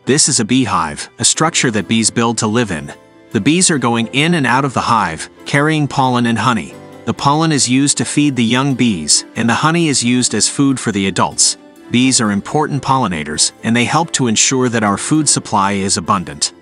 This is a beehive, a structure that bees build to live in. The bees are going in and out of the hive, carrying pollen and honey. The pollen is used to feed the young bees, and the honey is used as food for the adults. Bees are important pollinators, and they help to ensure that our food supply is abundant.